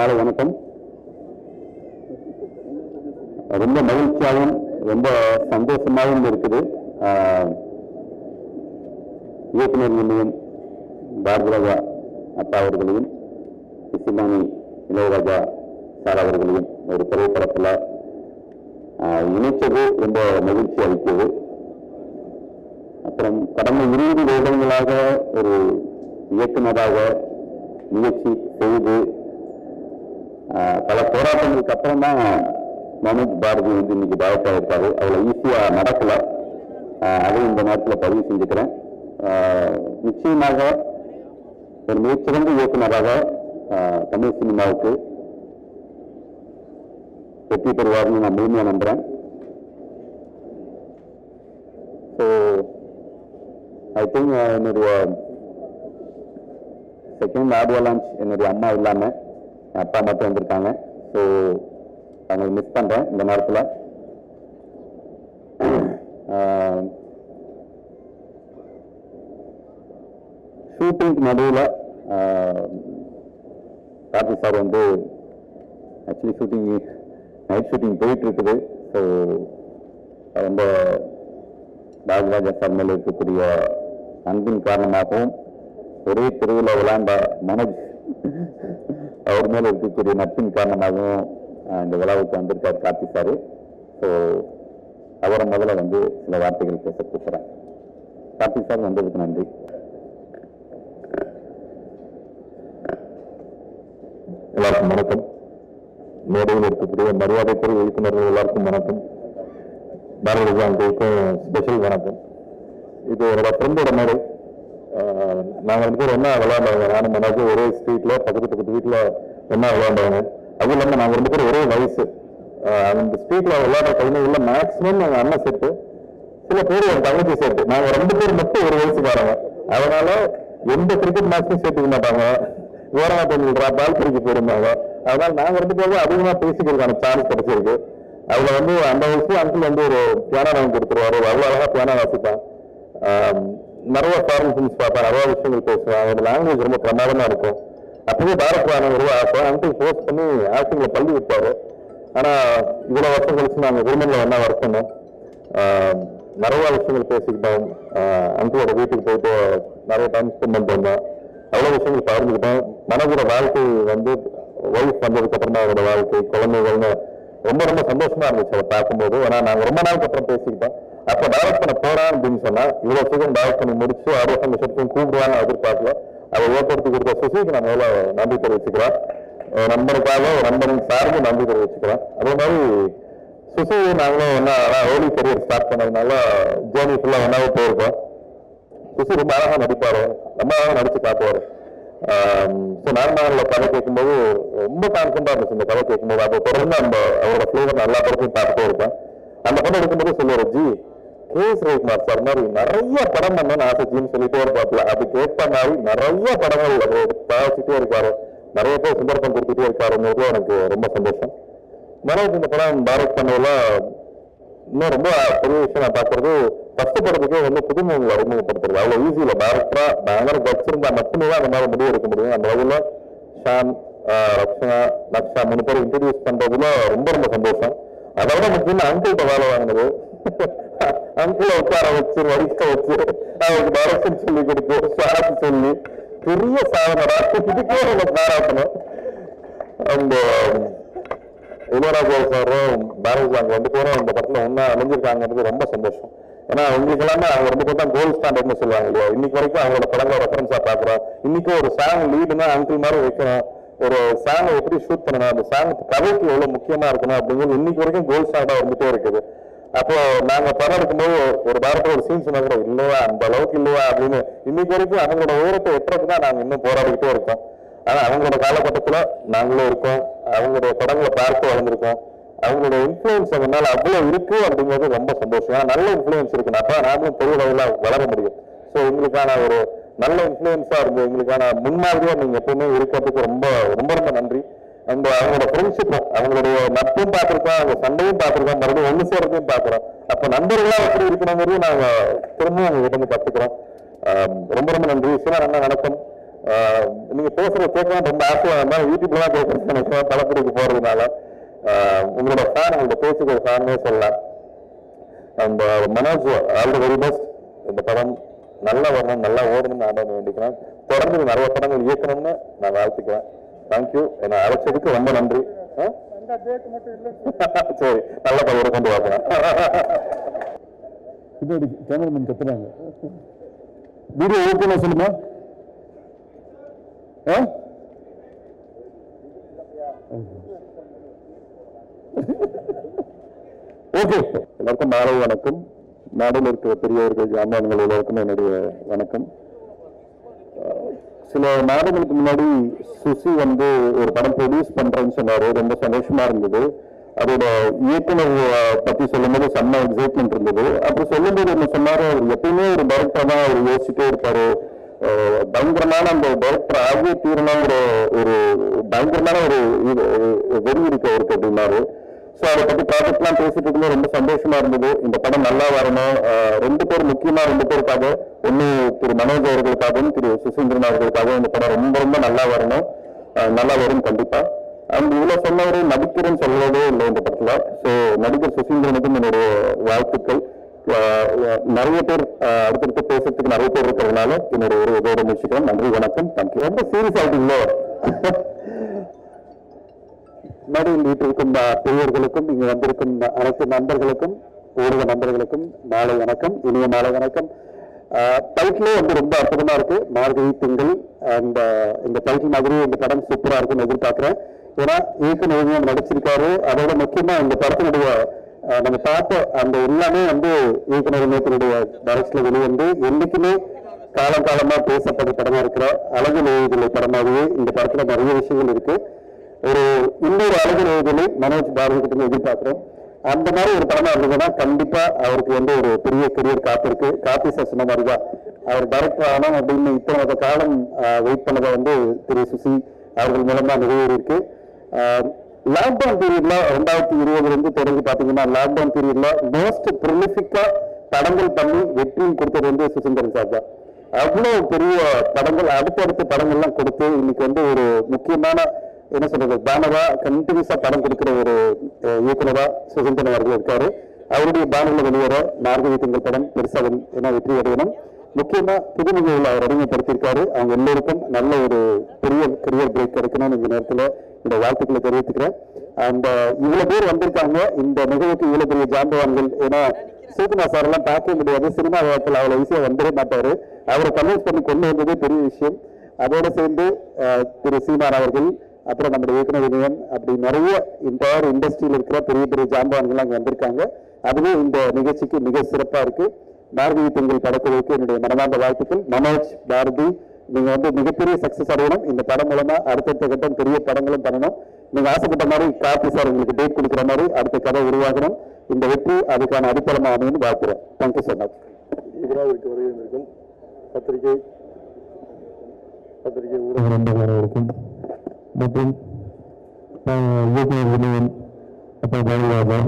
காலை வணக்கம். ரொம்ப மகிழ்ச்சியாகவும் ரொம்ப சந்தோஷமாகவும் இருக்குது. இயக்குனர் நிலையம் பாரதிராஜா அப்பா அவர்களையும் இசைஞானி இளையராஜா சார் அவர்களையும் ஒரு திரைப்படத்தில் இணைத்தது ரொம்ப மகிழ்ச்சி அளித்தது. அப்புறம் கடந்த 20 வருடங்களாக ஒரு இயக்குனராக முயற்சி செய்து பல போராட்டங்களுக்கு அப்புறம் தான் மனோஜ் பாரதி வந்து இன்னைக்கு டைரக்டர் இருக்காரு. அவ்வளோ ஈஸியாக நடக்கல. அதையும் இந்த நேரத்தில் பதிவு செஞ்சுக்கிறேன். நிச்சயமாக ஒரு மிகச்சிறந்த இயக்குனராக தமிழ் சினிமாவுக்கு வெற்றி பெறுவார்னு நான் முழுமையாக நம்புறேன். ஸோ ஐ திங்க் என்னுடைய செகண்ட் ஆடியோ லான்ச் என்னுடைய அம்மா இல்லாமல் என் அப்பா மட்டும் வந்திருக்காங்க. ஸோ அவங்களை மிஸ் பண்ணுறேன் இந்த நேரத்தில். ஷூட்டிங்க்கு நடுவில் கார்த்தி சார் வந்து ஆக்சுவலி ஷூட்டிங் நைட் ஷூட்டிங் போயிட்டு இருக்குது. ஸோ ரொம்ப பாரதிராஜா சார் மேலே இருக்கக்கூடிய அன்பின் காரணமாகவும் ஒரே தெருவில் விளையாண்ட மனோஜ் அவர் மேலே இருக்கக்கூடிய நட்பின் காரணமாகவும் இந்த விழாவுக்கு வந்திருக்கார் கார்த்தி சார். ஸோ அவரை முதல்ல வந்து சில வார்த்தைகள் பேச கூப்பிட்றேன். கார்த்தி சார் வந்ததுக்கு நன்றி. எல்லாருக்கும் வணக்கம். மேடையில் இருக்கக்கூடிய மரியாதைக்குரிய இயக்குநர்கள் எல்லாருக்கும் வணக்கம். பாரதிராஜா அங்கிளுக்கும் ஸ்பெஷல் வணக்கம். இது என்னோட ஃப்ரெண்டோட மேடை. நாங்கள் 2 பேரும் ஒன்றா விளையாண்டவங்க. நானும் மனோஜ் ஒரே ஸ்ட்ரீட்டில் பக்கத்து வீட்டில் ஒன்றா விளையாண்டவங்க. அதுவும் இல்லாமல் நாங்கள் 2 பேரும் ஒரே வயசு. அந்த ஸ்ட்ரீட்டில் விளையாடுற குழந்தைகளில் மேக்ஸிமம் நாங்கள் அண்ணன் செட்டு, சில பேர் என் தங்கச்சி செட்டு. நாங்கள் 2 பேர் மட்டும் ஒரு வயசுக்காரங்க. அதனால எந்த கிரிக்கெட் மேட்ச்சும் சேர்த்துக்க மாட்டாங்க. ஓரமாக பண்ணிடுறா பால் பிடிக்க போயிருந்தாங்க. அதனால நாங்கள் 2 பேரும் அதிகமாக பேசிக்கிறதுக்கான சான்ஸ் கிடைச்சிருக்கு. அதில் வந்து அந்த வயசுல அங்கிள் வந்து ஒரு பியானோ வாங்கி கொடுத்துருவாரு. அவ்வளோ அழகாக பியானோ வாசிப்பான். நிறைய ஃபாரின் ஃபிலிம்ஸ் பார்ப்பேன். நிறைய விஷயங்கள் பேசுவேன். அவரோட லாங்குவேஜ் ரொம்ப பிரமாதமாக இருக்கும். அப்பவே டைரக்டர் ஆன ஒரு ஆசை. அங்கிள் ஃபோர்ஸ் பண்ணி ஆக்டிங்கில் பள்ளி விட்டாரு. ஆனால் இவ்வளோ வருஷம் கழிச்சு நாங்கள் விருமனில் ஒன்றா ஒர்க் பண்ணோம். நிறைய விஷயங்கள் பேசிக்கிட்டோம். அங்கிளோட வீட்டுக்கு போயிட்டு நிறைய டைம் ஸ்பெண்ட் பண்ணிட்டு வந்தோம். அவ்வளோ விஷயங்கள் பகிர்ந்துக்கிட்டோம். மனதோட வாழ்க்கை வந்து ஒய்ஃப் வந்ததுக்கு அப்புறமா அவரோட வாழ்க்கை, குழந்தைகள்னு ரொம்ப ரொம்ப சந்தோஷமா இருந்துச்சு அதை பார்க்கும்போது. ஏன்னா நாங்கள் ரொம்ப நாளுக்கு அப்புறம் பேசிக்கிட்டோம். அப்போ டைரக்ட் பண்ண போறேன் அப்படின்னு சொன்னா இவ்வளோ சீக்கிரம் டைரக்ட் பண்ணி முடிச்சு 6 வருஷம் கூப்பிடுவாங்க எதிர்பார்க்கல. அதை ஏற்படுத்தி கொடுத்த சுசிக்கு நான் முதல்ல நன்றி தெரிவிச்சுக்கிறேன். நண்பனுக்காக நண்பன் சார்ந்து நன்றி தெரிவிச்சுக்கிறேன். அதே மாதிரி சுசி நாங்களும் ஒன்னா ஏர்லி கரியர் ஸ்டார்ட் பண்ணதுனால ஜேர்னி ஃபுல்லாக ஒன்றாவே போயிருக்கோம். சுசி ரொம்ப அழகாக நடிப்பாரு, ரொம்ப அழகாக நடிச்சு காட்டுவாரு. ஸோ நார்மலாக கதை கேட்கும்போது ரொம்ப கான்ஃபிடண்டாக இருந்துச்சு. இந்த கதை கேட்கும்போது அதை தொடர்ந்து அந்த அவரோட ஃபிளேவர் எல்லா படத்தையும் பார்த்துட்டே இருப்பேன். அந்த படம் எடுக்கும்போது சொல்லுவார், ஜி கேஎஸ் ரவிக்குமார் சார் மாதிரி நிறைய படம் பண்ணணும்னு ஆசைச்சின்னு சொல்லிட்டே இருப்பாப்புல. அதுக்கு ஏற்ற மாதிரி நிறைய படங்கள் அதை தயாரிச்சுட்டே இருக்காரு. நிறைய பேர் சந்தர்ப்பம் கொடுத்துட்டே இருக்காருங்கிறது எனக்கு ரொம்ப சந்தோஷம். மனோஜ் இந்த படம் டைரக்ட் பண்ணதெல்லாம் இன்னும் ரொம்ப பெரிய விஷயம் நான் பார்க்கறது, ஃபர்ஸ்ட் படத்துக்கே வந்து புதுமுகங்களை அறிமுகப்படுத்துறது அவ்வளோ ஈஸி இல்லை. டைரக்டரா பயங்கர வச்சிருந்தா மட்டுமே தான் அந்த மாதிரி முடிவு எடுக்க முடியும். அந்த வகையில் ஷாம், ரக்ஷனா, நக்ஷா 3 பேர் இன்ட்ரடியூஸ் பண்றதுல ரொம்ப ரொம்ப சந்தோஷம். அதோட முக்கியமா அங்கிள்கிட்ட வேலை வாங்கினது, அங்கிளை உட்கார வச்சு வரிக்க வச்சு அவருக்கு டைரக்ஷன் சொல்லி கொடுத்து ஷார்ட் சொல்லி பெரிய சாதனை. இதுக்கே நம்ம பாராட்டணும். அந்த இளையராஜா சாரும் பாரதிராஜா 2 பேரும் இந்த படத்துல ஒன்னா அணிஞ்சிருக்காங்கிறது ரொம்ப சந்தோஷம். ஏன்னா உங்களுக்கு எல்லாமே அவங்க 2 பேர் தான் கோல்ட் ஸ்டாண்டர்ட்னு சொல்லுவாங்க இல்லையா. இன்னைக்கு வரைக்கும் அவங்களோட படங்களை ரெஃபரன்ஸா பாக்குறோம். இன்னைக்கு ஒரு சாங் லீடுனா அங்கிள் மாதிரி வைக்கணும், ஒரு சாங் எப்படி ஷூட் பண்ணணும், அந்த சாங் கதைக்கு எவ்வளவு முக்கியமா இருக்கணும் அப்படிங்கிறது இன்னைக்கு வரைக்கும் கோல்ட் ஸ்டாண்டர்டா வந்துட்டே இருக்குது. அப்போ நாங்க படம் எடுக்கும்போது ஒரு டைரக்டர் ஒரு சீன் சொன்னா கூட இல்லையா அந்த அளவுக்கு இல்லையா அப்படின்னு இன்னைக்கு வரைக்கும் அவங்களோட உயரத்தை எட்டுறதுக்கு தான் நாங்க இன்னும் போராடிக்கிட்டே இருக்கோம். ஆனா அவங்களோட காலகட்டத்துல நாங்களும் இருக்கோம். அவங்களுடைய படங்களை பார்த்து வளர்ந்துருக்கோம். அவங்களோட இன்ஃபுளுன்ஸ் அவங்க மேல அவ்வளவு இருக்கு அப்படிங்கிறது ரொம்ப சந்தோஷம். நல்ல இன்ஃபுளுன்ஸ் இருக்கு. அப்ப நாமளும் பெரிய அளவுல வளர முடியும். ஸோ எங்களுக்கான ஒரு நல்ல இன்ஃபுளுன்ஸா இருந்து எங்களுக்கான முன்மாதிரியா நீங்க எப்பவுமே இருக்கிறதுக்கு ரொம்ப ரொம்ப ரொம்ப நன்றி. அந்த அவங்களோட ஃப்ரெண்ட்ஷிப்பும் அவங்களுடைய நட்பும் பார்த்துருக்கோம், அவங்க சண்டையும் பார்த்துருக்கோம், மறுபடியும் ஒன்று சேர்றதையும் பார்க்குறோம். அப்போ நண்பர்களா எப்படி இருக்கணுங்கிறதையும் நாங்கள் திரும்பவும் அவங்க கிட்ட இருந்து கற்றுக்கிறோம். ரொம்ப ரொம்ப நன்றி. சிவா அண்ணா வணக்கம். நீங்க பேசுற கேட்கலாம் ரொம்ப ஆசையா இருந்தா யூடியூப்ல தான் பேசுறேன் நினைக்கிறேன் படப்பிடிக்கு போறதுனால. உங்களோட ஃபேன், உங்களோட பேச்சுக்கு ஒரு ஃபேனே சொல்லலாம். And Manoj, all the very best. இந்த படம் நல்லா வரணும், நல்லா ஓடணும்னு ஆண்டவன் வேண்டிக்கிறேன். தொடர்ந்து நிறைய படங்கள் இயக்கணும்னு நான் வாழ்த்துக்கிறேன். தேங்க்யூ. என்னை அழைச்சதுக்கு ரொம்ப நன்றி. சரி, நல்ல படம் கொண்டு வாங்க. பின்னாடி கேமராமேன் கத்துறாங்க. வீடியோ ஓகேனா சொல்லுமா? ஓகே. எல்லாருக்கும் மாலை வணக்கம். நாட்டில் இருக்கிற பெரியவர்கள், ஜாமான்கள் எல்லாருக்கும் என்னுடைய வணக்கம். சில நாடுகளுக்கு முன்னாடி சுசி ஒரு படம் ப்ரொடியூஸ் பண்றேன்னு சொன்னாரு. ரொம்ப சந்தோஷமா இருந்தது. அதோட இயக்குனர் பத்தி சொல்லும்போது செம்ம எக்ஸைட்மெண்ட் இருந்தது. அப்புறம் சொல்லும்போது என்ன சொன்னாரு, அவர் எப்பயுமே ஒரு டைரக்டர் தான் அவர் யோசிச்சுட்டே இருப்பாரு. பயங்கரமான அந்த டைரக்டர் ஆகிய தீரணுங்கிற ஒரு பயங்கரமான ஒரு வெறி இருக்கு அவருக்கு அப்படின்னாரு. ஸோ அதை பத்தி ப்ராஜெக்ட்லாம் பேசிட்டு இருக்கும்போது ரொம்ப சந்தோஷமா இருந்தது. இந்த படம் நல்லா வரணும். ரெண்டு பேருக்காக, ஒன்னு திரு மனோஜ் அவர்களுக்காகவும் திரு சுசீந்திரன் அவர்களுக்காகவும் இந்த படம் ரொம்ப ரொம்ப நல்லா வரணும். நல்லா வரும் கண்டிப்பா. அண்ட் இவ்வளவு சொன்னவரை நடிக்கிறேன்னு சொல்லவே இல்லை இந்த படத்துல. ஸோ நடிகர் சுசீந்திரனுக்கும் என்னுடைய வாழ்த்துக்கள். நிறைய பேர் அடுத்தடுத்து பேசுறதுக்கு நிறைய பேர் இருக்கிறதுனால என்னுடைய ஒரு இதோட முடிச்சுக்கிறேன். நன்றி, வணக்கம், தேங்க்யூ. ரொம்ப சீரியஸ் ஆகிட்டீங்களோ? மேடையில் வீட்டிற்கும் பெரியவர்களுக்கும் இங்கு வந்திருக்கும் அனைத்து நண்பர்களுக்கும், ஊடக நண்பர்களுக்கும் மாலை வணக்கம், இனிய மாலை வணக்கம். டைட்டிலே ரொம்ப அற்புதமா இருக்கு, மார்கழி திங்கள். அந்த இந்த டைட்டில் மாதிரி இந்த படம் சூப்பரா இருக்குன்னு எதிர்பார்க்கிறேன். ஏன்னா இயக்குனர் நடிச்சிருக்காரு. அதோட முக்கியமா இந்த படத்தினுடைய நம்ம பார்த்த அந்த எல்லாமே இயக்குனர் டைரக்ஷன்ல வெளிவந்து என்னைக்குமே காலமா பேசப்பட்ட படமா இருக்கிற அழகு எழுதிய படமாகவே இந்த படத்துல நிறைய விஷயங்கள் இருக்கு. ஒரு இன்னொரு அழகு எழுதியை மனோஜ் பாரதி கிட்ட எதிர்பார்க்கிறோம். அந்த மாதிரி ஒரு படமா இருந்ததுன்னா கண்டிப்பா அவருக்கு ஒரு பெரிய கரியர் காத்திருக்கு. காப்பி சார் சொன்ன மாதிரிதான் அவர் டைரக்டர் ஆனோம் அப்படின்னு இத்தனை காலம் வெயிட் பண்ணதை திரு சுசி அவர்கள் மூலமா நிறைவேறியிருக்கு. லாக்டவுன் பீரியட்ல 2020 தொடங்கி பாத்தீங்கன்னா லாக்டவுன் பீரியட்ல மோஸ்ட் ப்ரொலிஃபிக்கா படங்கள் பண்ணி வெற்றியும் கொடுத்தது சுசீந்திரன் சார் தான். அவ்வளவு பெரிய படங்கள், அடுத்தடுத்த படங்கள்லாம் கொடுத்து இன்னைக்கு ஒரு முக்கியமான என்ன சொல்றது பேனரா கண்டினியூஸா படம் கொடுக்கிற ஒரு இயக்குனரா சுசீந்திரன் அவர்கள் இருக்காரு. அவருடைய பேனர்ல வெளியேற மார்கழி திங்கள் படம் பெருசா வெற்றி அடையணும். முக்கியமா புதுமுகங்களை அவர் அறிமுகப்படுத்தியிருக்காரு. அவங்க எல்லோருக்கும் நல்ல ஒரு பெரிய கரியர் பிரேக் கிடைக்கணும். இந்த நேரத்துல இந்த வாழ்த்துக்களை தெரிவித்துக்கிறேன். அந்த இவ்வளவு பேர் வந்திருக்காங்க இந்த நிகழ்வுக்கு, இவ்வளவு பெரிய ஜாம்பவான்கள். ஏன்னா சூக்குமார் சார் எல்லாம் பார்க்க முடியாது, சினிமா விழாத்தில் அவ்வளவு ஈஸியா வந்துட மாட்டாரு. அவரை கன்வின்ஸ் பண்ணி கொண்டு வந்ததே பெரிய விஷயம். அதோட சேர்ந்து திரு சீமான் அவர்கள், அப்புறம் நம்முடைய இயக்குனர் இணையம், அப்படி நிறைய இன்டயர் இண்டஸ்ட்ரியில் இருக்கிற பெரிய பெரிய ஜாம்பவான்கள் அங்கே வந்திருக்காங்க. அதுவே இந்த நிகழ்ச்சிக்கு மிக சிறப்பா இருக்கு. மார்கழி திங்கள் படக்குழுவுக்கு என்னுடைய மனமார்ந்த வாழ்த்துக்கள். மனோஜ், பாரதி, நீங்க மிகப்பெரிய சக்சஸ் அடையணும். இந்த படம் மூலமா அடுத்தடுத்த கட்டம் பெரிய படங்களும் பண்ணணும். நீங்க ஆசைப்பட்ட மாதிரி கார்த்தி சார் உங்களுக்கு டேட் கொடுக்குற மாதிரி அடுத்த கதை உருவாகணும். இந்த வெற்றி அதுக்கான அடித்தளமா அமைன்னு வாழ்த்துறேன். Thank you so much. விழாவிற்கு வருகின்றிருக்கும் பத்திரிகை ஊடக நண்பர்களுக்கும் மற்றும் இயக்குநர் வினயன், அப்புறம் பாரதிராஜா,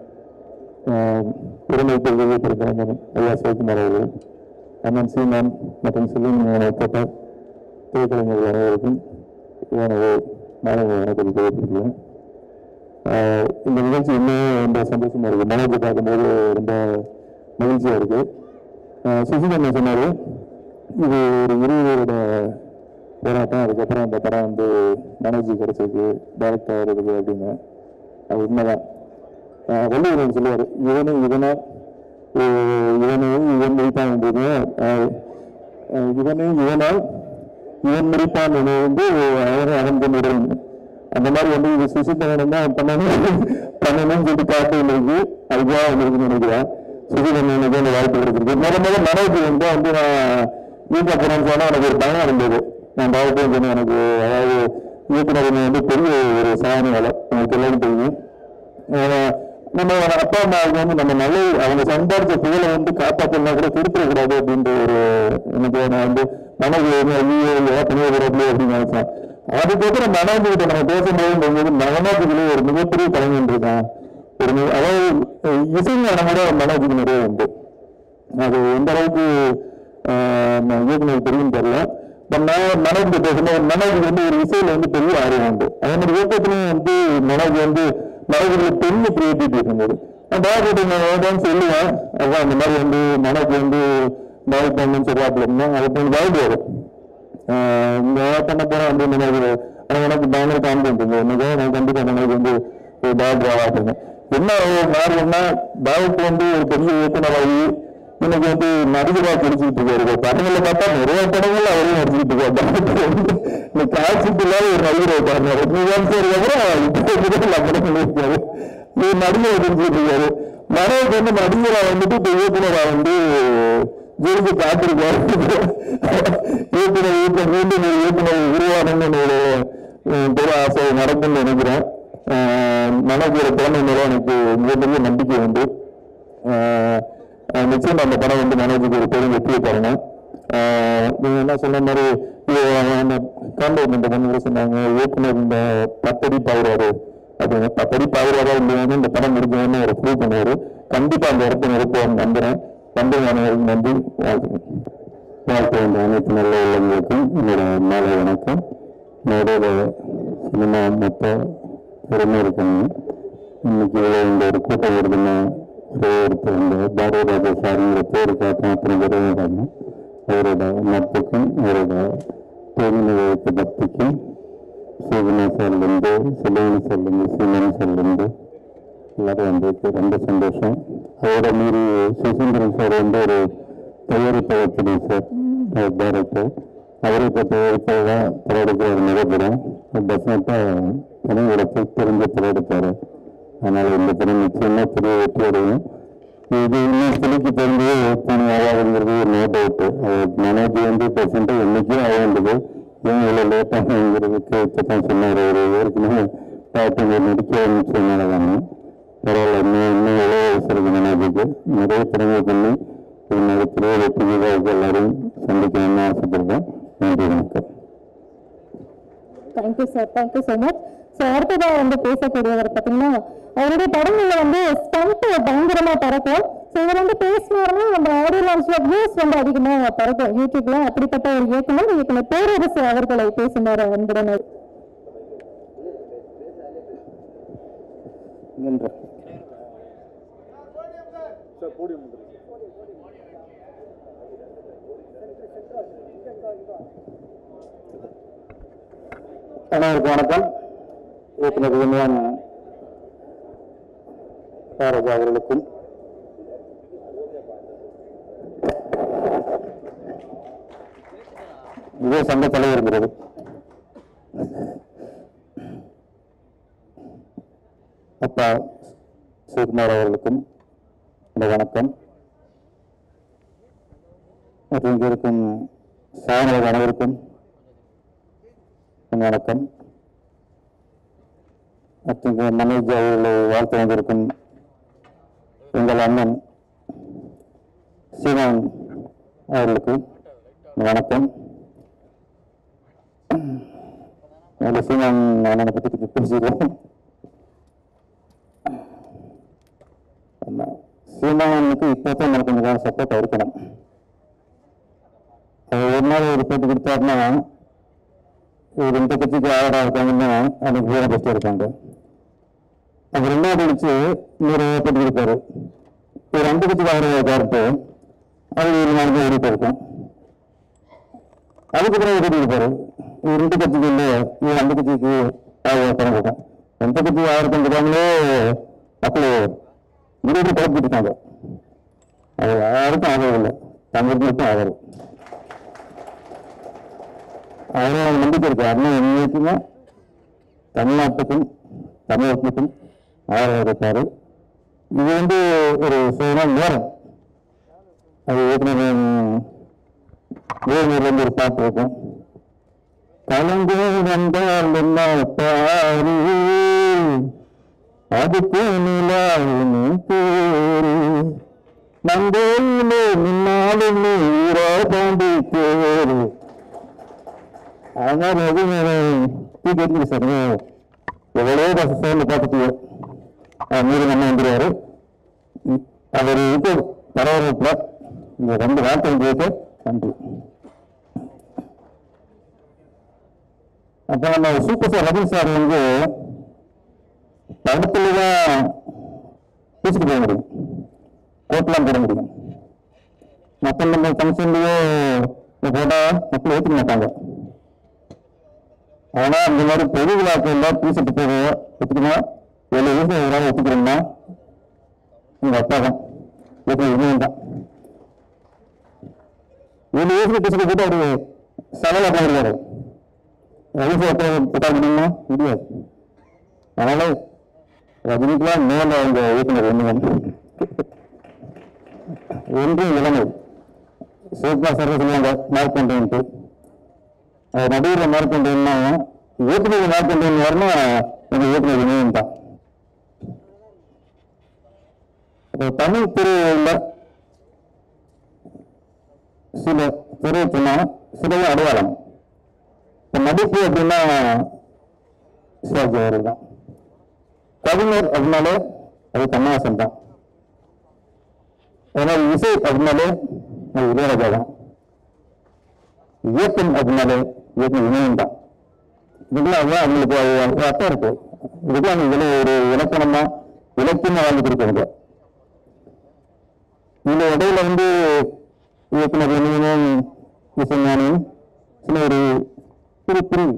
திறமை பெருமைப்படுத்த ஐயா சிவகுமார் அவர்கள், அண்ணன் சீமான் மற்றும் செல்வன் உட்பட்ட திரைக்கலைஞர்கள் அனைவருக்கும் மாலை வணக்கத்தை தெரிவித்திருக்கிறேன். இந்த நிகழ்ச்சி இன்னும் ரொம்ப சந்தோஷமா இருக்கு. மனோஜை பார்க்கும்போது ரொம்ப மகிழ்ச்சியா இருக்கு. சுசிதன் சொன்னாரு, இது ஒரு 20 வருட போராட்டம், அதுக்கப்புறம் இந்த படம் மனோஜி கிடைச்சிருக்கு டைரக்டர் ஆகிறதுக்கு அப்படின்னு. அது உண்மைதான். வள்ளுவர் சொல்லுவார், இவன் முடிப்பான் போது இவன் முடிப்பான் அவன் கொண்டுடன். அந்த மாதிரி இது சுசிதன் தான் பண்ணணும்னு சொல்லிட்டு காட்டு இருக்கு. அதுதான் இருக்குன்னு நினைக்கிறேன். சுசிதன் வாய்ப்பு கிடைச்சிருக்கு. முதல்ல மனோஜி நான் வீட்டை போறேன்னு சொன்னா எனக்கு ஒரு பயம் இருந்தது. நான் டைரக்டர் சொன்னேன், எனக்கு அதாவது இயக்குனர் பெரிய ஒரு சாதனை வேலை எனக்கு எல்லாரும் தெரியும். நம்ம அப்பா அம்மாவுக்கு நம்ம நல்ல அவங்க சம்பாதிச்ச புகழை காப்பாற்றனா கூட கொடுத்துடக்கூடாது அப்படின்ற ஒரு எனக்கு நான் மனது பண்ணக்கூடாது அப்படின்னு நினைச்சேன். அதுக்கப்புறம் மனோஜ் கிட்ட நம்ம பேசும்போது மனோஜுக்குள்ளே ஒரு மிகப்பெரிய கலைஞன் இருக்கான். அதாவது இசைஞானம் கூட மனோஜுக்கு நிறைய உண்டு. அது எந்த அளவுக்கு இயக்குனர் தெரியும் தெரியல. மனோஜ் பேசும்போது மனோஜ் வந்து ஒரு இசையில வந்து பெரிய ஆர்வம் உண்டு. அதே மாதிரி இயக்கத்திலையும் வந்து மனோஜ் வந்து மனோஜ் பெரிய கிரியேட்டிவிட்டி இருக்கும்போது நான் சொல்லுவேன். அதான் அந்த மாதிரி வந்து மனோஜ் வந்து பாய் பண்ணணும்னு சொல்லுவாப்புல அது கொஞ்சம் பயப்படுவாரு. பண்ண போறேன் வந்து இந்த மாதிரி ஆனால் எனக்கு பயங்கர கான்ஃபிடன்ட் இல்லை. என்னதோ நான் கண்டிப்பா அந்த மாதிரி வந்து பயப்படுவா அப்படின்னு என்ன மாறும்னா பாய்க்கு வந்து ஒரு பெரிய இயக்குனராகி இன்னைக்கு வந்து நடிகரா கிடைச்சிட்டு இருக்காரு. படங்களை பார்த்தா நிறைய படங்கள் அவரையும் நடிச்சுட்டு இருக்காரு. இந்த காட்சிட்டு இல்லாத ஒரு நடிகரை பாருங்க பண்ணிருக்காரு. நடிகரை தெரிஞ்சுட்டு இருக்காரு. மனோஜ் வந்து நடிகரா வந்துட்டு இப்ப இயக்குனரா வந்து ஜெயிச்சு காத்திருக்காரு. இயக்குனர் மீண்டும் ஒரு இயக்குனர் உருவானு பெரிய ஆசை நடக்கும்னு நினைக்கிறேன். மனோஜோட திறமை மேல எனக்கு மிகப்பெரிய நம்பிக்கை உண்டு. நிச்சயம் அந்த படம் வந்து மனோஜுக்கு ஒரு பெரும் வெற்றியை தரணும். நீங்க என்ன சொன்ன மாதிரி காம்பவுண்ட் பண்ணி சொன்னாங்க இயக்குனர் இந்த 10 அடி பாக்குறாரு அப்படின்னு. 10 அடி பாக்குறாரா இல்லையான்னு இந்த படம் முடிஞ்சவன்னு ஒரு ப்ரூவ் பண்ணுவாரு. கண்டிப்பா அந்த இடத்தை நிரப்புவார் நம்புறேன். நன்றி நன்றி வாழ்க்கை வந்த அனைத்து நல்ல உள்ளவங்களுக்கும் என்னோட மாலை வணக்கம். என்னோட சினிமா மொத்த பெருமை இருக்குங்க. இன்னைக்கு இந்த ஒரு கூட்டம் வருதுன்னா ஒருத்தர் இந்த பாரதிராஜா சாருங்கிற பேருக்காக அத்தனை விரைவாங்க. அவரோட நட்புக்கும் அவரோட தொழில்நுட்ப பக்திக்கும் சோதனா சார்லேருந்து சிலவனி சார்லேருந்து சீமன் சார்லேருந்து எல்லாரும் வந்திருக்கு. ரொம்ப சந்தோஷம். அதோட மீறி சுசீந்திரன் சார் வந்து ஒரு தயாரிப்பாளர் சார் டைரக்டர். அவரை இப்போ தயாரிப்பாக திரையெடுக்கிற நிலைப்படம் டெஃபினட்டாக பணம் தெரிஞ்ச திரையெடுப்பார். அதனால் இந்த படம் நிச்சயமாக பெரிய வெற்றி அடையும். இது இன்னும் சிலைக்கு தெரிஞ்சு ஓப்பன் ஆகாதுங்கிறது நோ டவுட்டு. மனோஜ் வந்து பெர்சென்ட்டாக என்றைக்கும் ஆகின்றது. ஏன் இவ்வளோ லேட்டாகுங்கிறதுக்கு இப்போ தான் சொன்னார். ஒரு ஏற்கனவே பாட்டு நடிக்க ஆரம்பிச்சதுனால தானே பரவாயில்ல. இன்னும் எவ்வளோ அவசரம் மனோஜுக்கு நிறைய திறமை பண்ணி பெரிய வெற்றிகளாக எல்லாரும் சந்திக்கணும்னு ஆசைப்படுறேன். நன்றி வணக்கம். Thank you sir, thank you so much. So அடுத்ததாக வந்து பேசக்கூடியவர் பார்த்தீங்கன்னா அவருடைய படங்களில் வந்து ஸ்டண்ட் பயங்கரமாக பறக்கும். ஸோ இவர் வந்து பேசினாருன்னா நம்ம ஆடியோ லான்ச்சில் வியூஸ் வந்து அதிகமாக பறக்கும் யூடியூப்ல. அப்படிப்பட்ட ஒரு இயக்குனர் பேரரசு அவர்களை பேசினார் அன்புடன். அனைவருக்கும் வணக்கம். இயக்குனர் விஜயன் பாரதி அவர்களுக்கும் இதே சங்க தலைவர் இருக்கிறது. அப்பா சிவகுமார் அவர்களுக்கும் வணக்கம். மற்றும் இங்கே இருக்கும் சாயனர் அனைவருக்கும் வணக்கம். மற்றும் மனோஜ் அவர்களை வாழ்த்து வந்திருக்கும் எங்கள் அண்ணன் சீமான் அவர்களுக்கு வணக்கம். சீமான் அண்ணனை பற்றி பேசிடுவோம். சீமானுக்கு இப்போதான் நமக்கு கொஞ்சம் சப்போர்ட் இருக்கணும். ஒரு நாள் ஒரு பேட்டி கொடுத்தாருன்னா ஒரு இந்த கட்சிக்கு ஆதரவாக இருக்காங்கன்னா அதுக்கு வேற பெஸ்டாக இருக்காங்க. அது ரெண்டாவது வச்சு இன்னொரு பேட்டி கொடுப்பாரு. ஒரு 2 கட்சிக்கு ஆதரவாக இருக்காருட்டு அது ஒரு 4 பேர் இருக்கும். அதுக்கப்புறம் ஒரு பேட்டி கொடுப்பாரு. இது 2 கட்சிக்கு இல்லை, இது 2 கட்சிக்கு ஆதரவாக இருக்கும். 2 கட்சிக்கு ஆதரவு கொடுக்காமலே மக்கள் 20 குழப்பிட்டு இருக்காங்க. அது யாருக்கும் ஆதரவு இல்லை, தமிழுக்கு மட்டும் ஆதரவு. அதனால நம்பிக்கை இருக்கு. அண்ணன் என்னைக்குமே தமிழ்நாட்டுக்கும் தமிழகத்துக்கும் ஆதரவு இருக்காரு. இது வந்து ஒரு சில நேரம் அது ஏற்கனவே ஒரு பாட்டு இருக்கும். கலந்து வந்தால் என்ன பாரு அதுக்கு நிலாவின் பேரு நம்பேயிலே நின்னாலும் ஊரா தாண்டி பேரு. அதனால கேட்குது சார். எவ்வளோ சேர்ந்து பார்த்துட்டு மீறி நம்ம வந்துடுவாரு. அவர் இப்போ பரவாயில்ல. இந்த 2 வார்த்தை கேட்டு நன்றி. அப்போ நம்ம சூப்பர் ஸ்டார் ரஜினி சார் வந்து படத்துல தான் பேசிட்டு போக முடியும், கோட்டெலாம் போட முடியும். மக்கள் நம்ம ஃபங்க்ஷன்லயோ போட்டால் மக்கள் ஏற்றுக்க மாட்டாங்க. ஆனால் அந்த மாதிரி பொது விழாக்கள் பேசிட்டு போக ஒத்துக்கணும். 7 வயசுல ஒரு நாள் ஒத்துக்கிறோம்னா உங்கள் அப்பா தான், இவன் தான் 7 வயசுல பேசிட்டு போட்டு அவரு சவாலாக பண்ணிருக்காரு. வயசு போட்டா முடியுமா? முடியாது. அதனால ரஜினிக்கெல்லாம் மேல அவங்க இயக்குனர் ஒன்றும் இளமை சிவகுமார் சார் சொல்லுவாங்க மார்க் பண்றேன்ட்டு. அது நடுவில் மார்க் பண்றேன்னா இயக்குனர் மார்க் பண்றேன்னு வரணும். எங்க இயக்குனர் இணையம் தான். தமிழ் துறையில் சில துறை சொன்னா சில அடையாளம். இப்போ நடிப்பு அப்படின்னா சிவாஜி அவர்கள் தான். கவிஞர் அப்படின்னாலே அது கண்ணாசன் தான். அதனால இசை அப்படின்னாலே அது இளையராஜா தான். இயக்கம் அப்படின்னாலே இயக்கம் இணையம் தான். இதுக்கெல்லாம் அதுதான் அவங்களுக்கு ஒரு அர்த்தம் இருக்கு. இதுக்கெல்லாம் இதுல ஒரு இலக்கணமா இலக்கியமா வாழ்ந்துட்டு இருக்காங்க. இந்த இடையில வந்து இயக்குனர் இணையமும் இசைஞானியும் சில ஒரு பிரிவு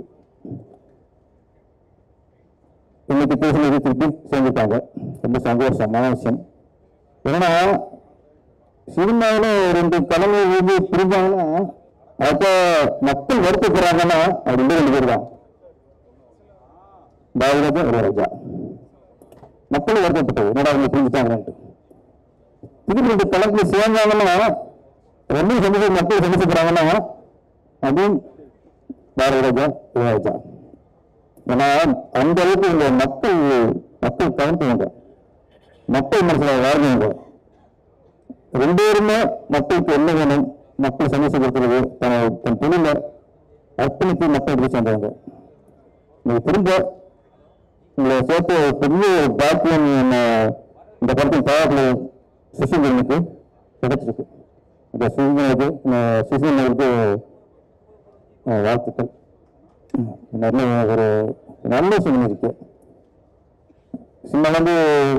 இன்னைக்கு பேசுனது திருப்பி சேர்ந்துட்டாங்க. ரொம்ப சந்தோஷமான விஷயம். ஏன்னா சினிமாவில் 2 தலைமை வந்து புரிஞ்சாங்கன்னா அப்போ மக்கள் வருத்தப்படுறாங்கன்னா அது 2 பேர் தான், பாரதிராஜா இளையராஜா. மக்கள் வருத்தப்பட்டது என்னடா அவங்க புரிஞ்சுட்டாங்கன்ட்டு. திருப்பி 2 தலைமை சேர்ந்தாங்கன்னா 2 சந்திச்சு மக்கள் சந்திச்சுக்கிறாங்கன்னா அதுவும் பாரதிராஜா இளையராஜா. ஏன்னா அந்த அளவுக்கு இந்த மக்கள் கவனிப்பாங்க, மக்கள் மனசுல வாழ்ந்தாங்க. 2 பேருமே மக்களுக்கு என்ன வேணும், மக்கள் சந்தோஷம் கொடுக்கிறது, தன் தொழில அர்ப்பணித்து மக்கள் எடுத்து சேர்ந்தவங்க. நீங்க திரும்ப உங்களை சேர்த்து பெரிய பாக்கியம் இந்த படத்தின் தயாரிப்பு சுசீந்திரனுக்கு கிடைச்சிருக்கு. இந்த சுசீந்திரனுக்கு வாழ்த்துக்கள். நல்ல ஒரு நல்ல சினிமா இருக்கு. சினிமா வந்து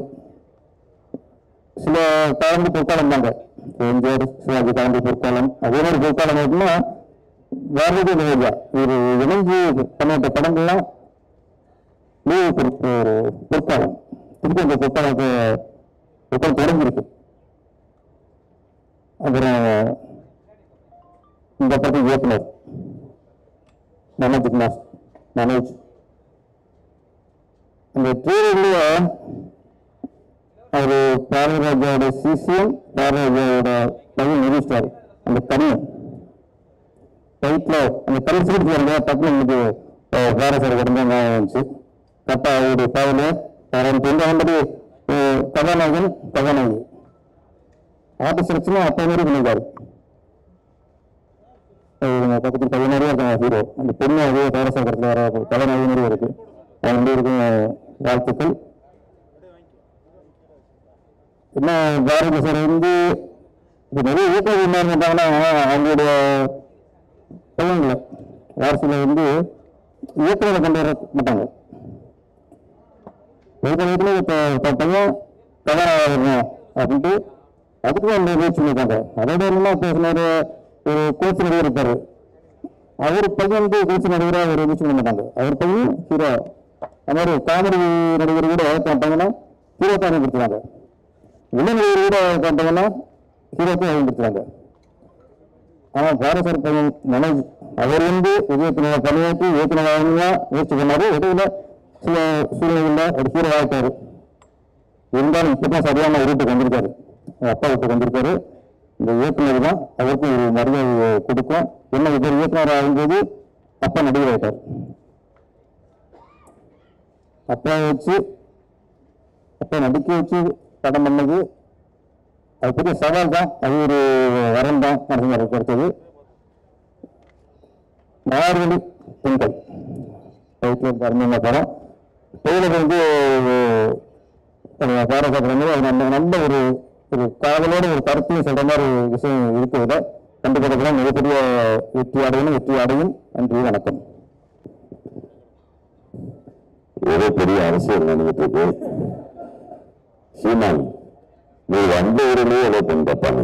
சில காலந்து பொற்காலம் தாங்க. எம்ஜிஆர் சிவாஜி காலந்து பொற்காலம், அதே மாதிரி பொற்காலம் அப்படின்னா பாரதி இளையராஜா ஒரு இணைஞ்சு பண்ணிட்ட படங்கள்லாம் ஒரு பொற்காலம். திருப்பி அந்த பொற்காலம் தொடங்கியிருக்கு. அப்புறம் இந்த படத்தின் இயக்குனர் மனோஜ் அந்த ட்ரெயிலர்லயே அவரு பாரதிராஜாவோட சிசிஎம் பாரதிராஜாவோட பையன் நிரூபிச்சாரு. அந்த கண்ணன் டைட்ல அந்த கண் சிரிப்பு வரல டக்குனு எனக்கு பாரதிராஜா உடம்பு இருந்துச்சு. கரெக்டா அவருடைய பாவல வந்து கதாநாயகி ஆர்டிஸ்ட் வச்சுன்னா அப்ப மாதிரி பண்ணிருக்காரு. பக்கத்தில் கவிஞரே இருக்காங்க ஹீரோ. அந்த பொண்ணு அதே பாரசங்கரத்தில் வர கதாநாயகி மாதிரி இருக்கு. அது 2 பேருக்கும் வாழ்த்துக்கள். என்ன பாரதி சார் வந்து இப்போ நிறைய இயக்கம் என்ன பண்ணுறாங்கன்னா அவங்களுடைய பையன்களை வாரசியில் வந்து இயக்கங்களை கொண்டு வர மாட்டாங்க. இயக்கத்தில் இப்போ பையன் கதாநாயகன் அப்படின்ட்டு அதுக்கு அந்த முயற்சி பண்ணியிருக்காங்க. அதோட என்ன பேசினாரு, ஒரு கோச்சு நடிகர் இருப்பாரு, அவர் பையன் வந்து கோச்சு நடிகராக ஒரு முயற்சி பண்ண மாட்டாங்க. அவர் பையன் ஹீரோ. அது மாதிரி காமெடி நடிகர் கூட பார்த்தீங்கன்னா ஹீரோ தான் கொடுத்துருவாங்க. இளம் நடிகர் கூட பார்த்தீங்கன்னா ஹீரோ தான் கொடுத்துருவாங்க. ஆனால் பாரசர் பையன் மனோஜ் அவர் வந்து விஜயத்தின பணியாற்றி இயக்குநராக முயற்சி பண்ணாரு. இடையில சில சூழ்நிலைகளில் ஒரு ஹீரோ ஆகிட்டாரு. இருந்தாலும் இப்பதான் சரியான ரூட்டுக்கு வந்திருக்காரு, அப்பா வீட்டுக்கு வந்திருக்காரு. இந்த இயக்குனர் தான் அவருக்கு ஒரு மரியாதை கொடுக்கும். என்ன இவர் இயக்குனர் ஆகும்போது அப்பா நடிகர் ஆகிட்டார். அப்பா நடிக்க வச்சு படம் பண்ணது அது பெரிய சவால் தான். அது ஒரு வரம் தான் மனசு கொடுத்தது. மார்கழி திங்கள் அருமையான படம். தொழிலுக்கு வந்து பாராட்டப்படுற அது நல்ல ஒரு காதலோட ஒரு கருத்தையும் சொல்ற மாதிரி ஒரு விஷயம் இருக்கிறத கண்டுபிடிக்கலாம். மிகப்பெரிய வெற்றி அடையும். நன்றி, வணக்கம். ஏதோ பெரிய அரசியல் நடந்துட்டு இருக்கு. சீமான் நீ வந்த ஊரிலேயே ஏதோ பெண் கேட்பாங்க.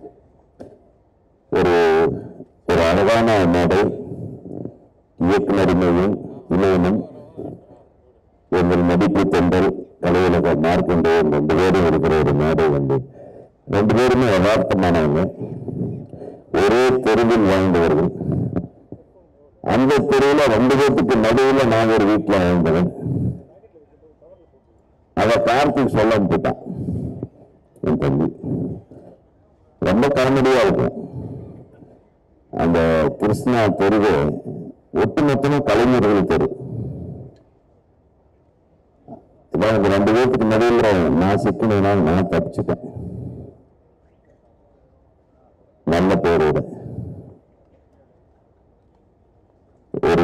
ஒரு ஒரு அழகான மேடை, இயக்குனரிமையும் இளையனும் எங்கள் நடிப்பு தென்றல் கலையுலக மார்க்கண்டேயன் 2 பேரும் இருக்கிற ஒரு மேடை 2 பேருமே யதார்த்தமானவங்க, ஒரே தெருவில் வாழ்ந்தவர்கள். அந்த தெருவில் 2 பேருக்கு நடுவில் நான் ஒரு வீட்டில் வாழ்ந்தவன். அதை கார்த்திக் சொல்ல போட்டான். என் தம்பி ரொம்ப காமெடியா இருக்கும். அந்த கிருஷ்ணா தெருவே ஒட்டுமொத்தமும் கலைஞர்கள் தெரு. இதான் 2 பேருக்கு நடுவில் நான் சிக்கணும்னா நான் தப்பிச்சுட்டேன். நல்ல பேரோட ஒரு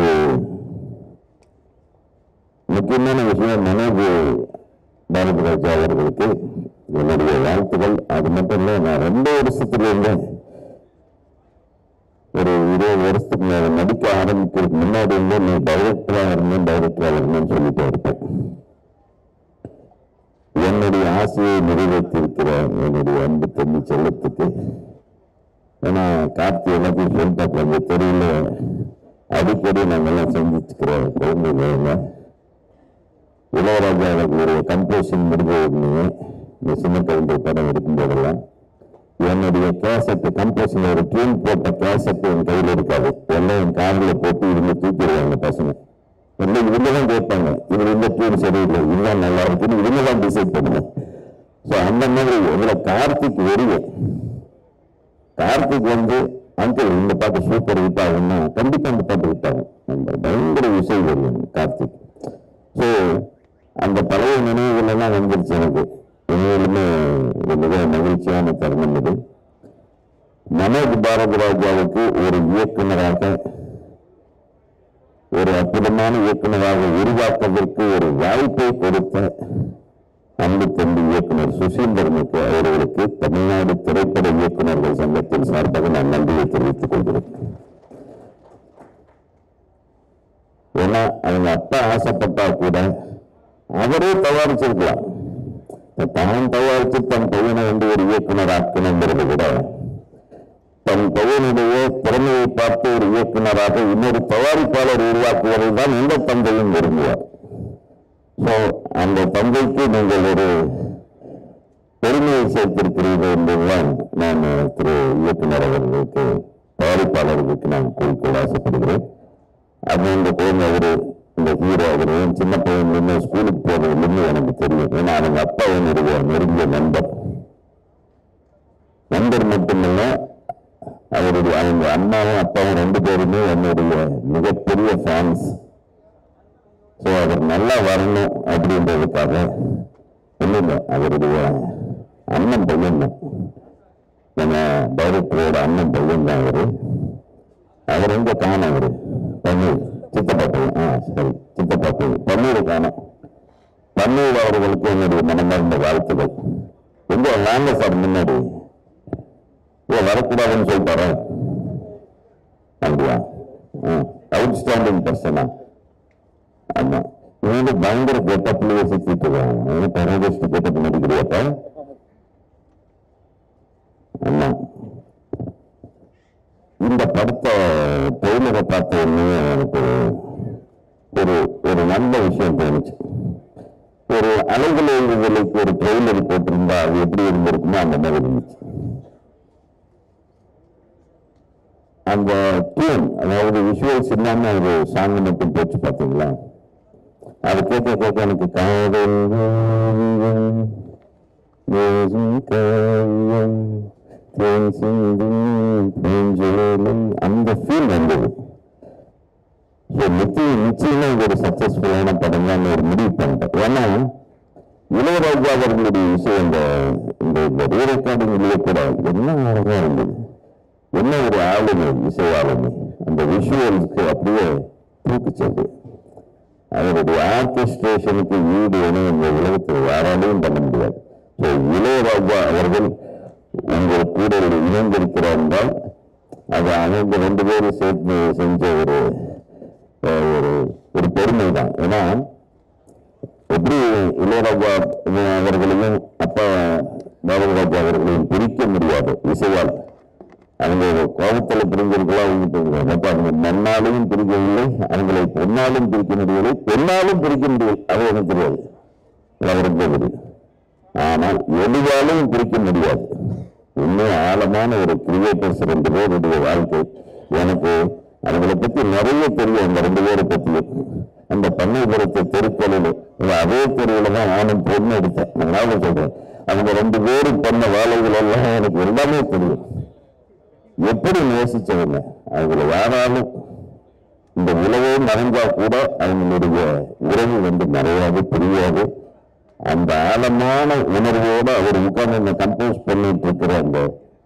முக்கியமான விஷயம், மனோஜ் பாரதிராஜா அவர்களுக்கு என்னுடைய வாழ்த்துக்கள். அது மட்டும் இல்லை, நான் 2 வருஷத்துல இருந்தேன், ஒரு 20 வருஷத்துக்கு மேல நடிக்க ஆரம்பிக்கிறதுக்கு முன்னாடி இருந்து நீ டைரக்டரா வரணும்னு சொல்லிட்டே இருப்பேன். என்னுடைய ஆசையை நிறைவேற்றிருக்கிற என்னுடைய அன்பு தம்பி செல்லத்துக்கு, ஏன்னா கார்த்தி எல்லாத்தையும் சொல்லிட்டாங்க, அந்த தெருவில் அடிக்கடி நாங்கெல்லாம் சந்திச்சுக்கிற குழந்தைங்க. இளையராஜா அவர்களுடைய கம்போசிங் முடிஞ்ச இந்த சின்ன கவிதை படம் இருக்கும்போதெல்லாம் என்னுடைய கேசட்டு கம்போசிங் ஒரு டியூன் போட்ட கேசட்டு என் கையில் இருக்காது, எல்லாம் என் காரில் போட்டு இருந்து தூக்கிடுவாங்க பசங்க. எல்லாம் இவங்கதான் கேட்பாங்க, இவர் இந்த டியூன் சரியில்லை, இதுதான் நல்லா இருக்குன்னு இவங்கதான் டிசைட் பண்ணுவேன். ஸோ அந்த மாதிரி இதுல கார்த்திக் வெறிய, கார்த்திக் அங்கிள் இந்த பாட்டு சூப்பர் ஹிட் ஆகும்னா கண்டிப்பா அந்த பாட்டு ஹிட் ஆகும். அந்த பயங்கர இசை வெறியன் கார்த்திக். ஸோ அந்த பழைய நினைவுகள் எல்லாம் வந்துருச்சு எனக்கு. உண்மையிலுமே மிக மகிழ்ச்சியான தருணம் இது. மனோஜ் பாரதிராஜாவுக்கு ஒரு இயக்குனராக, ஒரு அற்புதமான இயக்குனராக உருவாக்குவதற்கு ஒரு வாய்ப்பை கொடுத்த அன்பு தம்பி இயக்குனர் சுசீந்திரனுக்கு அவர்களுக்கு தமிழ்நாடு திரைப்பட இயக்குநர்கள் சங்கத்தின் சார்பாக நான் நன்றியை தெரிவித்துக் கொள்கிறேன். ஏன்னா அவங்க அப்பா ஆசைப்பட்டா கூட அவரே தயாரிச்சிருக்கலாம். தான் தயாரித்து தன் பையனை ஒரு இயக்குனர் ஆக்கணுங்கிறத விட தன் பையனுடைய திறமையை பார்த்து ஒரு இயக்குனராக இன்னொரு தயாரிப்பாளர் உருவாக்குவதை தான் எந்த தந்தையும் விரும்புவார். ஸோ அந்த தந்தைக்கு நீங்கள் ஒரு பெருமையை சேர்த்திருக்கிறீர்கள் என்பதுதான் நான் திரு இயக்குனர் அவர்களுக்கு, தயாரிப்பாளர்களுக்கு நான் குறிக்கோள் ஆசைப்படுகிறேன். அது இந்த குழந்தை அவரு இந்த ஹீரோ அவர் சின்ன பையன் நின்று ஸ்கூலுக்கு போறதுன்னு எனக்கு தெரியும். ஏன்னா அவங்க அப்பா என்னுடைய நெருங்கிய நண்பர் மட்டுமல்ல, அவருடைய அவங்க அம்மாவும் அப்பாவும் 2 பேருமே என்னுடைய மிகப்பெரிய ஃபேன்ஸ். ஸோ அவர் நல்லா வரணும் அப்படின்றதுக்காக ஒன்றும் அவருடைய அண்ணன் பையன் தான், நம்ம டைரக்டரோட அண்ணன் பையன் தான் அவர் எங்க காணும், அவரு பன்னீர் சித்தப்பா பையன். சரி, சித்தப்பா பையன் பன்னீர் காணும். பன்னீர் அவர்களுக்கு என்னுடைய மனமார்ந்த வாழ்த்துக்கள். எங்க வாங்க சார் முன்னாடி வரக்கூடாதுன்னு சொல்லிட்டாரா? அப்படியா? அவுட்ஸ்டாண்டிங் பர்சனா? ஆமா, இவங்க பயங்கர கெட்டப்லயே சுத்திட்டு இருக்காங்க. டெரரிஸ்ட் கெட்டப் நடிக்கிறியாப்பா? ஆமா, இந்த படத்தை ட்ரெயிலரை பார்த்த உடனே எனக்கு ஒரு நல்ல விஷயம் தோணுச்சு. ஒரு அலைகள் எழுதுதலுக்கு ஒரு ட்ரெயிலர் போட்டிருந்தா அது எப்படி இருந்திருக்குமோ அந்த மாதிரி இருந்துச்சு. அந்த டியூன், அதாவது விஷுவல்ஸ் இல்லாம ஒரு சாங் மட்டும் போச்சு பார்த்தீங்களா? அது கேட்க எனக்கு காதல் அந்த ஃபீல் வந்தது. நிச்சயமா இது ஒரு சக்சஸ்ஃபுல்லான படம் தான் ஒரு முடிவு பண்ணிட்டேன். ஏன்னா இளையராஜா அவர்களுடைய விஷயம் இந்த ரீரெக்கார்டிங்லயே கூட என்ன அழகா இருந்தது, என்ன ஒரு ஆளுமை, இசை ஆளுமை. அந்த விஷுவல்ஸ்க்கு அப்படியே தூக்குச்சது. அவருடைய ஆர்கெஸ்ட்ரேஷனுக்கு ஈடு என இந்த உலகத்தில் யாராலையும் பண்ண முடியாது. ஸோ இளையராஜா அவர்கள் உங்கள் கூட இணைந்திருக்கிறார் என்றால் அது அவங்க 2 பேரும் சேர்த்து செஞ்ச ஒரு பெருமை தான். ஏன்னா எப்படி இளையராஜா அவர்களையும் அப்பா பாரதிராஜா அவர்களையும் பிரிக்க முடியாது இசையால். அவங்க கோபத்தில் பிரிஞ்சிருக்கலாம் அவங்க மண்ணாலையும் பிரிக்கவில்லை, அவங்களை பொன்னாலும் பிரிக்க முடியவில்லை, பெண்ணாலும் பிரிக்க முடியவில்லை. அது எனக்கு தெரியாது, அவருக்கு தெரியும். ஆனால் எளிதாலும் பிரிக்க முடியாது. இன்னும் ஆழமான ஒரு கிரியேட்டர்ஸ் 2 பேருடைய வாழ்க்கை. எனக்கு அவங்களை பற்றி நிறைய தெரியும். அந்த 2 பேரை பற்றி அந்த பண்ணைபுரத்தை தெருக்களில் அதே தெருவில் தான் நானும் பொண்ணு எடுத்தேன். நான் சொல்றேன், அவங்க 2 பேரும் பண்ண வேலைகள் எல்லாம் எனக்கு எல்லாமே தெரியும். எப்படி நேசிச்சவங்க அவங்களை யாராலும் இந்த உலகே மறைஞ்சா கூட அவங்களுடைய உறவு மறையாது, தெரியாது. அந்த ஆழமான உணர்வோடு அவர் உட்கார்ந்து கம்போஸ் பண்ணிட்டு இருக்கிற அந்த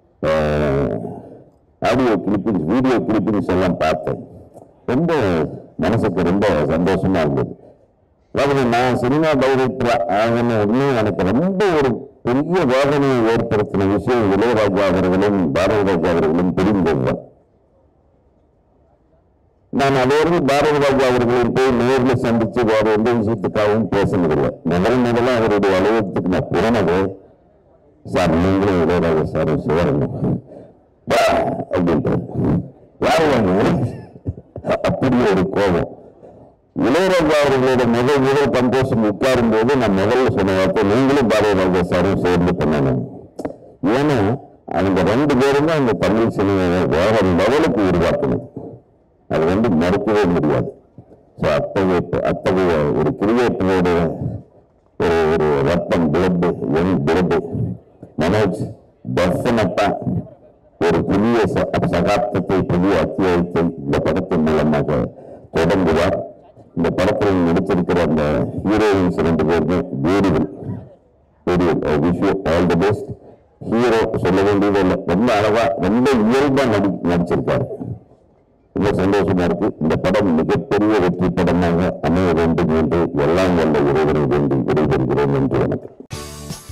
ஆடியோ கிளிப்பிங்ஸ், வீடியோ கிளிப்பிங்ஸ் எல்லாம் பார்த்தேன். ரொம்ப மனசுக்கு ரொம்ப சந்தோஷமா இருந்தது. அதாவது நான் சினிமா டைரக்டர் ஆகணும்னு எனக்கு ரொம்ப ஒரு பெரிய வேதனையை ஏற்படுத்தின விஷயம் இளையராஜா அவர்களும் பாரதிராஜா அவர்களும் பிரிந்ததுதான். நான் அதோடு பாரதிராஜா அவர்களின் போய் நேரில் சந்திச்சு வேற எந்த விஷயத்துக்காகவும் பேசுனதில்லை. முதல்ல அவருடைய அலுவலகத்துக்கு நான் போனது, சார் நீங்களும் இளையராஜா சாரும் சேரணும் அப்படின்ட்டு யாரு அப்படி ஒரு கோபம். இளையராஜா அவர்களோட முதல் கம்போசன் உட்காரும் போது நான் முதல்ல சொன்ன வார்த்தை, நீங்களும் பாரதிராஜா சாரும் சேர்ந்து பண்ணணும். ஏன்னா அவங்க 2 பேருமே அந்த தமிழ் சினிமாவை வேற லெவலுக்கு உருவாக்கணும். அது மறுக்கவே முடியாது. ஸோ அத்தகைய ஒரு கிரியேட்டரோட ஒரு ரத்தம் பிளட் பிளட் மனோஜ் டெஃபினட்டா ஒரு புதிய சகாப்தத்தை, புதிய அத்தியாயத்தை இந்த படத்தின் மூலமாக தொடங்குவார். இந்த படத்தில் நடிச்சிருக்கிற அந்த ஹீரோயின்ஸ் 2 பேருமே beautiful. Wish you all the best. Hero சொல்ல வேண்டியது இல்லை, ரொம்ப அழகா ரொம்ப இயல்பா நடிச்சிருக்காரு. ரொம்ப சந்தோஷமா இருக்கு. இந்த படம் மிகப்பெரிய வெற்றி படமாக அமைய வேண்டும் என்று எல்லாம் வல்ல இறைவனை வேண்டி விடைபெறுகிறேன். என்று எனக்கு